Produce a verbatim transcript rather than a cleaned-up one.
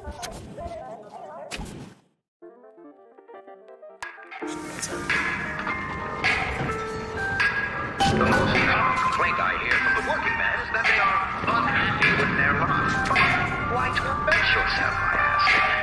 The most common complaint I hear from the working man is that they are unhappy with their lives. Why torment yourself, I ask?